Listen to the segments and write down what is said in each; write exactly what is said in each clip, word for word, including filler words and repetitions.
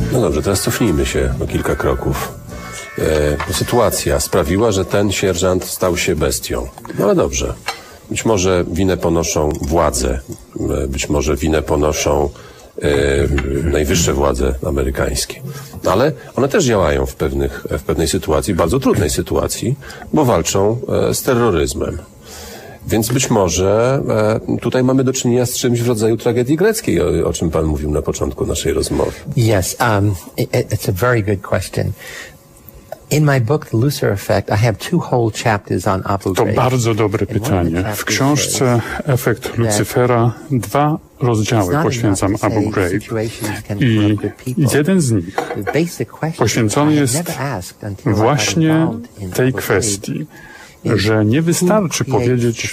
No dobrze, teraz cofnijmy się o kilka kroków. E, sytuacja sprawiła, że ten sierżant stał się bestią. No ale dobrze. Być może winę ponoszą władze, e, być może winę ponoszą e, najwyższe władze amerykańskie. Ale one też działają w, pewnych, w pewnej sytuacji, bardzo trudnej sytuacji, bo walczą e, z terroryzmem. Więc być może e, tutaj mamy do czynienia z czymś w rodzaju tragedii greckiej, o, o czym pan mówił na początku naszej rozmowy. Yes, um, it, it's a very good question. In my book, The Lucifer Effect, I have two whole chapters on Abu To Ghraib. bardzo dobre pytanie. W książce Efekt Lucyfera dwa rozdziały poświęcam Abu Ghraib i jeden z nich poświęcony jest właśnie tej kwestii, że nie wystarczy powiedzieć,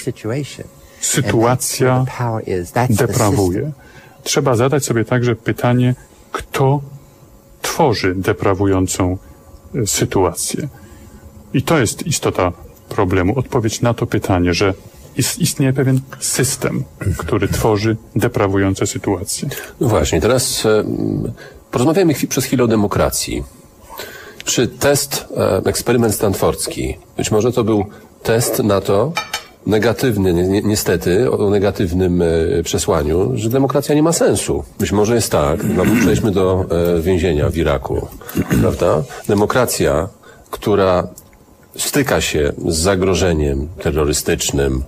sytuacja deprawuje. Trzeba zadać sobie także pytanie, kto tworzy deprawującą sytuację. I to jest istota problemu. Odpowiedź na to pytanie, że ist, istnieje pewien system, który tworzy deprawujące sytuacje. No właśnie, teraz e, porozmawiajmy chwi- przez chwilę o demokracji. Czy test, e, eksperyment stanfordzki, być może to był test na to, negatywny, ni- niestety, o negatywnym e, przesłaniu, że demokracja nie ma sensu. Być może jest tak, no przejdźmy do e, więzienia w Iraku, prawda? Demokracja, która styka się z zagrożeniem terrorystycznym,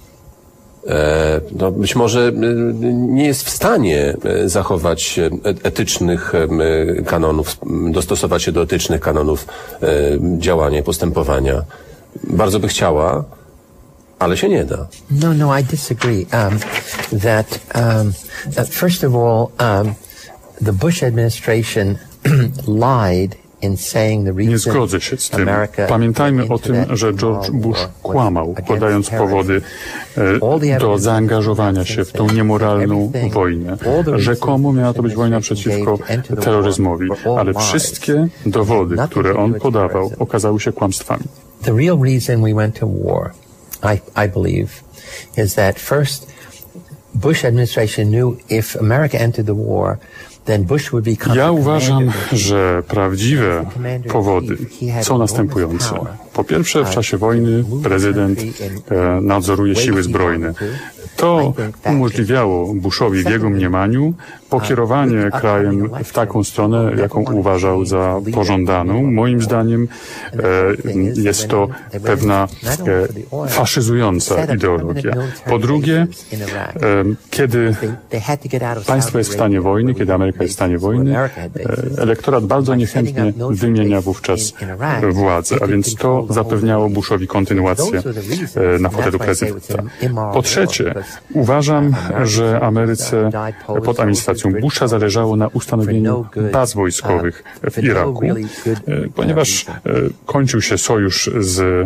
e, no być może e, nie jest w stanie e, zachować e, etycznych e, kanonów, dostosować się do etycznych kanonów e, działania i postępowania. Bardzo by chciała, ale się nie da. No, no, I disagree. Um, that, um, that first of all, um, the Bush administration lied in saying the Nie reason zgodzę się z tym. America Pamiętajmy went o into tym, that że George involved Bush war kłamał, against podając powody e, do zaangażowania się w tą niemoralną wojnę. Rzekomo miała to być wojna przeciwko terroryzmowi, ale wszystkie dowody, które on podawał, okazały się kłamstwami. The real reason we went to war, I, I believe, is that first, Bush administration knew if America entered the war, then Bush would become Ja the uważam, commander of the że prawdziwe powody są następujące. Po pierwsze, w czasie wojny prezydent e, nadzoruje siły zbrojne. To umożliwiało Bushowi w jego mniemaniu pokierowanie krajem w taką stronę, jaką uważał za pożądaną. Moim zdaniem e, jest to pewna e, faszyzująca ideologia. Po drugie, e, kiedy państwo jest w stanie wojny, kiedy Ameryka jest w stanie wojny, e, elektorat bardzo niechętnie wymienia wówczas władzę, a więc to zapewniało Bushowi kontynuację e, na fotelu prezydenta. Po trzecie, uważam, że Ameryce pod administracją Busha zależało na ustanowieniu baz wojskowych w Iraku, ponieważ kończył się sojusz z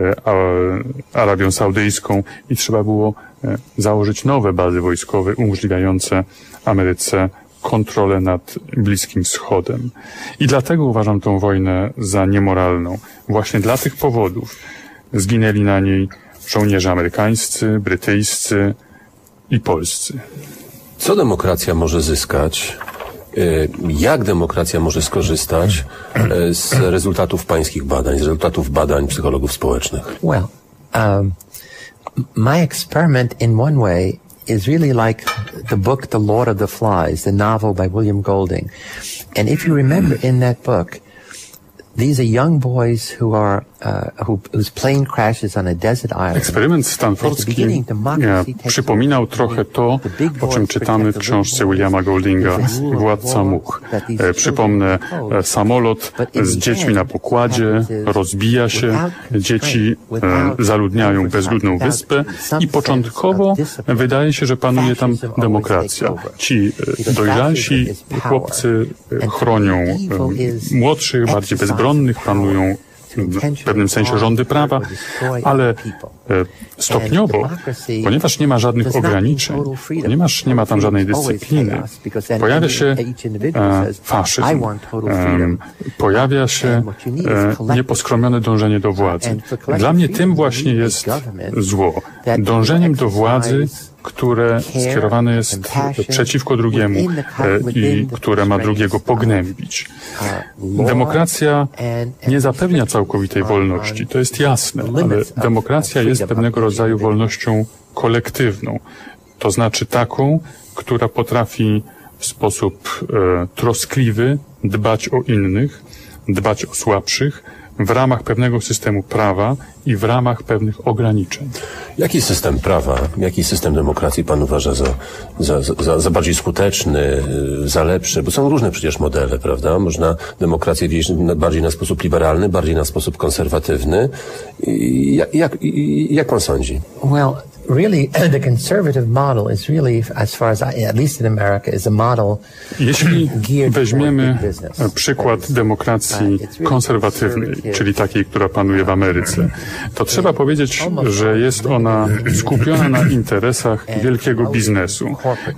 Arabią Saudyjską i trzeba było założyć nowe bazy wojskowe umożliwiające Ameryce kontrolę nad Bliskim Wschodem. I dlatego uważam tą wojnę za niemoralną. Właśnie dla tych powodów zginęli na niej żołnierze amerykańscy, brytyjscy i polscy. Co demokracja może zyskać? Jak demokracja może skorzystać z rezultatów pańskich badań, z rezultatów badań psychologów społecznych? Well, um, my experiment in one way is really like the book The Lord of the Flies, the novel by William Golding. And if you remember in that book, these are young boys who are uh, who, whose plane crashes on a desert island. Eksperyment stanfordzki e, przypominał trochę to, o czym czytamy w książce Williama Goldinga Władca Much. E, przypomnę, e, samolot z dziećmi na pokładzie rozbija się, dzieci e, zaludniają bezludną wyspę i początkowo wydaje się, że panuje tam demokracja. Ci e, dojrzalsi chłopcy e, chronią e, młodszych, bardziej bezbronnych, panują w pewnym sensie rządy prawa, ale stopniowo, ponieważ nie ma żadnych ograniczeń, ponieważ nie ma tam żadnej dyscypliny, pojawia się e, faszyzm, e, pojawia się e, nieposkromione dążenie do władzy. Dla mnie tym właśnie jest zło. Dążeniem do władzy, które skierowane jest przeciwko drugiemu i które ma drugiego pognębić. Demokracja nie zapewnia całkowitej wolności, to jest jasne, ale demokracja jest pewnego rodzaju wolnością kolektywną. To znaczy taką, która potrafi w sposób e, troskliwy dbać o innych, dbać o słabszych, w ramach pewnego systemu prawa i w ramach pewnych ograniczeń. Jaki system prawa, jaki system demokracji pan uważa za, za, za, za bardziej skuteczny, za lepszy? Bo są różne przecież modele, prawda? Można demokrację widzieć bardziej na sposób liberalny, bardziej na sposób konserwatywny. I jak, jak, jak pan sądzi? Well, really, the conservative model is really, as far as I, at least in America, is a model. Jeśli weźmiemy przykład demokracji konserwatywnej, czyli takiej, która panuje w Ameryce, to trzeba powiedzieć, że jest ona skupiona na interesach wielkiego biznesu.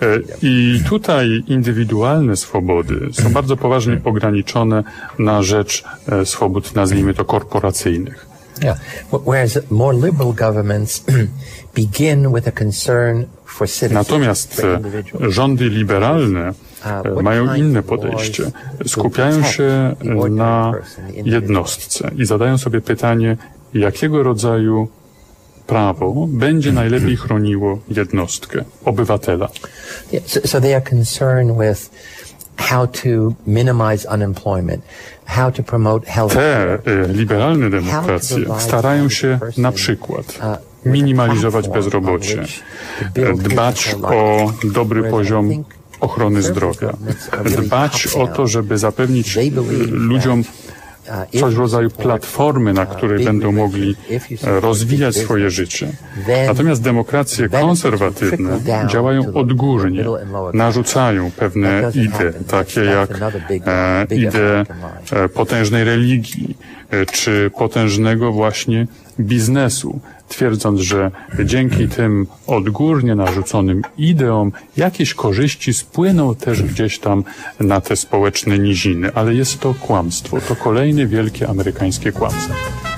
I tutaj indywidualne swobody są bardzo poważnie ograniczone na rzecz swobód, nazwijmy to, korporacyjnych. Yeah. Whereas more liberal governments begin with a concern for citizens. Natomiast rządy liberalne mają inne podejście. Skupiają się na jednostce i zadają sobie pytanie, jakiego rodzaju prawo będzie najlepiej chroniło jednostkę, obywatela. Yeah, so, so they are concerned with how to minimize unemployment, how to promote health. Te liberalne demokracje starają się na przykład minimalizować bezrobocie, dbać o dobry poziom ochrony zdrowia, dbać o to, żeby zapewnić ludziom coś w rodzaju platformy, na której będą mogli rozwijać swoje życie. Natomiast demokracje konserwatywne działają odgórnie, narzucają pewne idee, takie jak e, idee e, potężnej religii, e, czy potężnego właśnie biznesu, twierdząc, że dzięki tym odgórnie narzuconym ideom jakieś korzyści spłyną też gdzieś tam na te społeczne niziny. Ale jest to kłamstwo. To kolejne wielkie amerykańskie kłamstwo.